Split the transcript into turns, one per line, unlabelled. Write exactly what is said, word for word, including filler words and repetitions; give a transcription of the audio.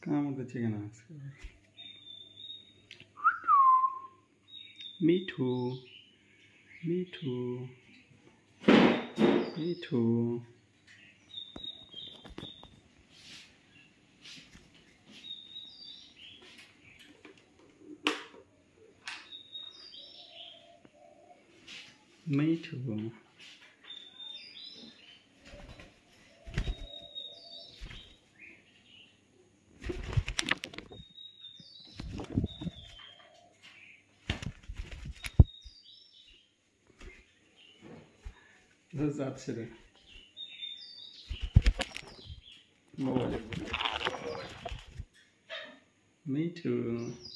আমার তো চিকেন আছে। মিঠু মিঠু মিঠু মিঠু যাচ্ছে রে মোবাইলে মিঠু।